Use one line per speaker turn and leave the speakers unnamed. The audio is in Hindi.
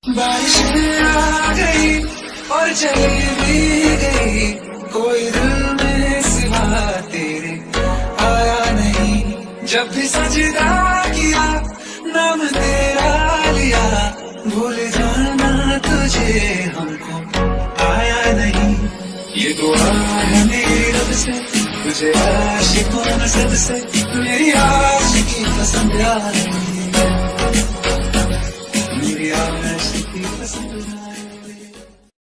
बारिशें आ गई और चली भी गई, कोई दिल में सिवा तेरे आया नहीं। जब भी सजदा किया नाम तेरा लिया, भूल जाना तुझे हमको आया नहीं। ये दुआ है मेरी रब से, तुझे आशिकों नज़र से मेरी आशिकी पसंद आ रही है, मेरी आशिकी पसंद।